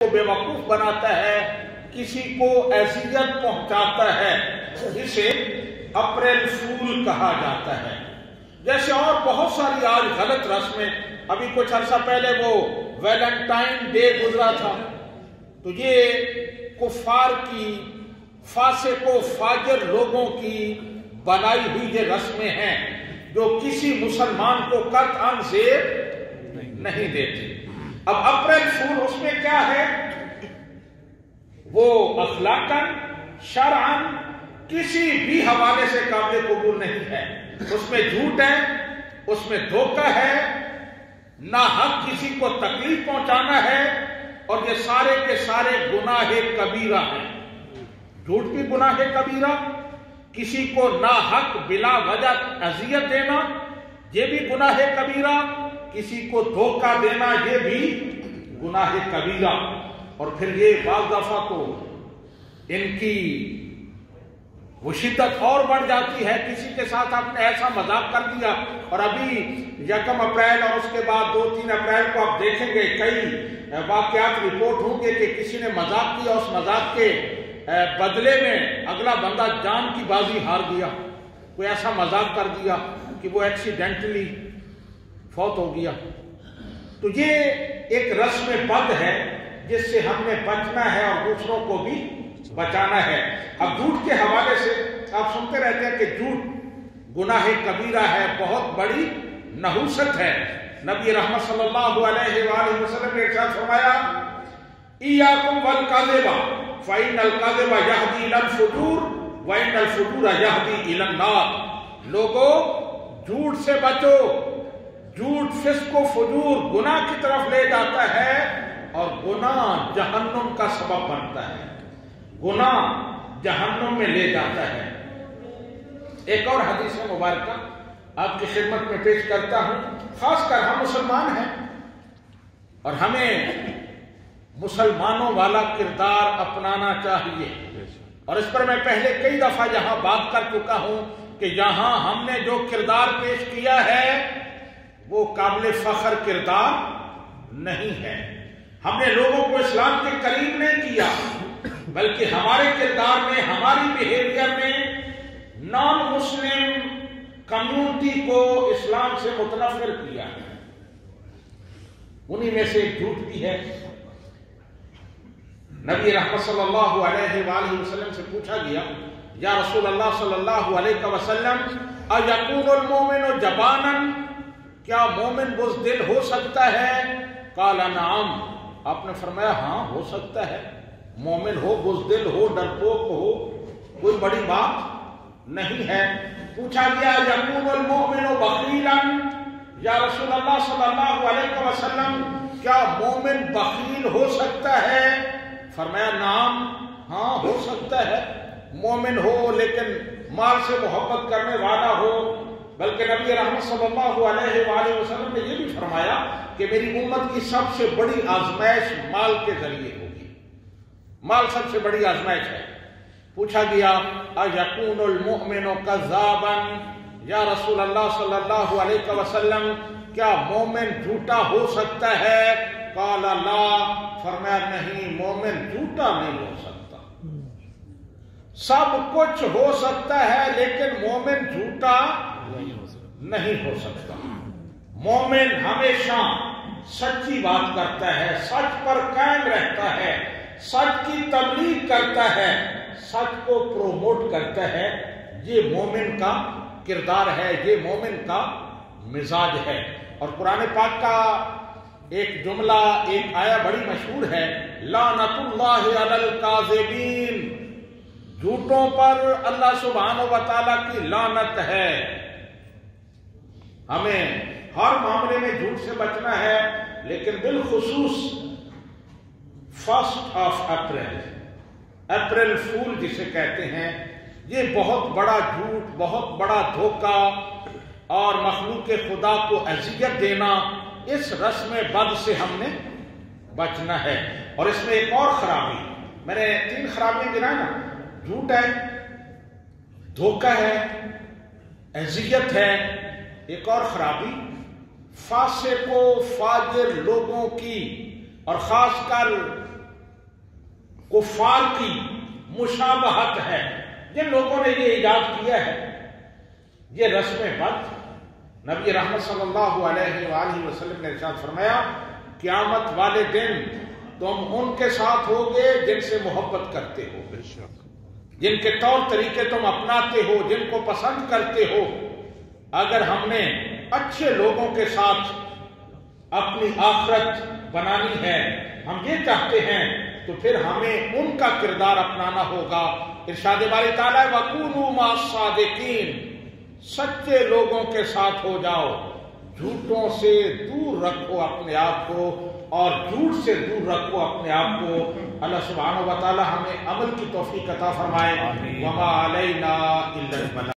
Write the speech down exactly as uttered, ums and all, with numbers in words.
بیوقوف بناتا ہے، کسی کو اذیت پہنچاتا ہے، اسے اپریل فول کہا جاتا ہے۔ جیسے اور بہت ساری آج غلط رسمیں، ابھی کچھ عرصہ پہلے وہ ویلنٹائن ڈے گزرا تھا، تو یہ کفار کی، فاسق و فاجر لوگوں کی بنائی ہوئی یہ رسمیں ہیں جو کسی مسلمان کو قطعاً زیب نہیں دیتی۔ اب اپریل فول اس میں کیا ہے؟ وہ اخلاقاً، شرعاً کسی بھی حوالے سے قابل قبول نہیں ہے۔ اس میں جھوٹ ہے، اس میں دھوکہ ہے، نہ حق کسی کو تکلیف پہنچانا ہے، اور یہ سارے کے سارے گناہ کبیرہ ہیں۔ جھوٹ بھی گناہ کبیرہ، کسی کو نا حق بلا وجہ اذیت دینا یہ بھی گناہ کبیرہ، کسی کو دھوکہ دینا یہ بھی گناہ کبیرہ۔ اور پھر یہ بعض دفعہ تو ان کی وہ شدت اور بڑھ جاتی ہے، کسی کے ساتھ آپ نے ایسا مذاق کر دیا، اور ابھی یکم اپریل اور اس کے بعد دو تین اپریل کو آپ دیکھیں گے کئی واقعات رپورٹ ہوں گے کہ کسی نے مذاق کیا، اس مذاق کے بدلے میں اگلا بندہ جان کی بازی ہار گیا، کوئی ایسا مذاق کر دیا کہ وہ ایکسیڈنٹلی فوت ہو گیا۔ تو یہ ایک رسم بد ہے جس سے ہم نے بچنا ہے اور دوسروں کو بھی بچانا ہے۔ اب جھوٹ کے حوالے سے آپ سنتے رہتے ہیں کہ جھوٹ گناہ کبیرہ ہے، بہت بڑی نحوست ہے۔ نبی رحمت صلی اللہ علیہ وآلہ وسلم نے ارشاد فرمایا، ایاکم والکذب فإن الکذب یہدی الی الفجور وإن الفجور یہدی الی النار۔ لوگوں جھوٹ سے بچو، جھوٹ فسق و فجور گناہ کی طرف لے جاتا ہے، اور گناہ جہنم کا سبب بنتا ہے، گناہ جہنم میں لے جاتا ہے۔ ایک اور حدیث مبارکہ آپ کی خدمت میں پیش کرتا ہوں، خاص کر ہم مسلمان ہیں اور ہمیں مسلمانوں والا کردار اپنانا چاہیے، اور اس پر میں پہلے کئی دفعہ یہاں بات کر چکا ہوں کہ یہاں ہم نے جو کردار پیش کیا ہے وہ قابل فخر کردار نہیں ہے۔ ہم نے لوگوں کو اسلام کے قریب نہیں کیا، بلکہ ہمارے کردار میں، ہماری بیہیویئر میں نان مسلم کمیونٹی کو اسلام سے متنفر کیا ہے۔ انہی میں سے ایک جھوٹ بھی ہے۔ نبی رحمت صلی اللہ علیہ وآلہ وسلم سے پوچھا گیا، یا رسول اللہ صلی اللہ علیہ وسلم، اَيَكُونُ الْمُؤْمِنُ جَبَانًا، کیا مومن بزدل ہو سکتا ہے؟ قال نعم، آپ نے فرمایا ہاں ہو سکتا ہے، مومن ہو، بزدل ہو، ڈرپوک ہو، کوئی بڑی بات نہیں ہے۔ پوچھا گیا یکون المؤمن بخیلا، یا رسول اللہ صلی اللہ علیہ وسلم کیا مومن بخیل ہو سکتا ہے؟ فرمایا نعم، ہاں ہو سکتا ہے، مومن ہو لیکن مال سے محبت کرنے والا ہو۔ بلکہ نبی رحمت صلی اللہ علیہ وآلہ وسلم نے یہ بھی فرمایا کہ میری امت کی سب سے بڑی آزمائش مال کے ذریعے ہوگی، مال سب سے بڑی آزمائش ہے۔ پوچھا گیا اَيَكُونُ الْمُؤْمِنُ كَذَّابًا، یا رسول اللہ صلی اللہ علیہ وسلم کیا مومن جھوٹا ہو سکتا ہے؟ قال لا، فرمایا نہیں، مومن جھوٹا نہیں ہو سکتا۔ سب کچھ ہو سکتا ہے لیکن مومن جھوٹا نہیں ہو سکتا۔ مومن ہمیشہ سچی بات کرتا ہے، سچ پر قائم رہتا ہے، سچ کی تبلیغ کرتا ہے، سچ کو پروموٹ کرتا ہے۔ یہ مومن کا کردار ہے، یہ مومن کا مزاج ہے۔ اور قرآن پاک کا ایک جملہ، ایک آیا بڑی مشہور ہے، لعنت اللہ علی الکاذبین، جھوٹوں پر اللہ سبحانہ و تعالیٰ کی لعنت ہے۔ ہمیں ہر معاملے میں جھوٹ سے بچنا ہے، لیکن بالخصوص first of April, April fool جسے کہتے ہیں، یہ بہت بڑا جھوٹ، بہت بڑا دھوکہ اور مخلوق خدا کو اذیت دینا، اس رسم بد سے ہم نے بچنا ہے۔ اور اس میں ایک اور خرابی، میں نے تین خرابیاں گنائی نا، جھوٹ ہے، دھوکہ ہے، اذیت ہے، ایک اور خرابی فاسق و فاجر لوگوں کی، اور خاص کر کفار کی مشابہت ہے. جن لوگوں نے یہ ایجاد کیا ہے یہ رسم بد، نبی رحمت صلی اللہ علیہ وآلہ وسلم نے ارشاد فرمایا قیامت والے دن تم ان کے ساتھ ہوگے جن سے محبت کرتے ہو، جن کے طور طریقے تم اپناتے ہو، جن کو پسند کرتے ہو. اگر ہم نے اچھے لوگوں کے ساتھ اپنی آخرت بنانی ہے، ہم یہ چاہتے ہیں، تو پھر ہمیں ان کا کردار اپنانا ہوگا. ارشاد باری تعالیٰ وَكُونُوا مَعَ الصَّادِقِينَ، سچے لوگوں کے ساتھ ہو جاؤ، جھوٹوں سے دور رکھو اپنے آپ کو، اور جھوٹ سے دور رکھو اپنے آپ کو. اللہ سبحانہ و تعالی ہمیں عمل کی توفیق عطا فرمائے. وما علینا الا البلاغ.